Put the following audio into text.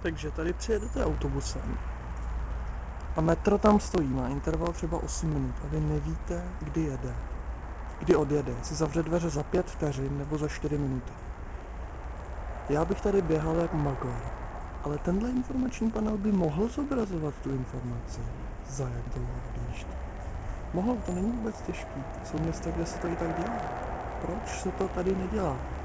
Takže tady přijedete autobusem a metro tam stojí, má interval třeba 8 minut a vy nevíte, kdy odjede, jestli zavře dveře za 5 vteřin nebo za 4 minuty. Já bych tady běhal jak magor, ale tenhle informační panel by mohl zobrazovat tu informaci, za jak dlouho odjíždí. Mohl, to není vůbec těžký. Jsou města, kde se to i tak dělá. Proč se to tady nedělá?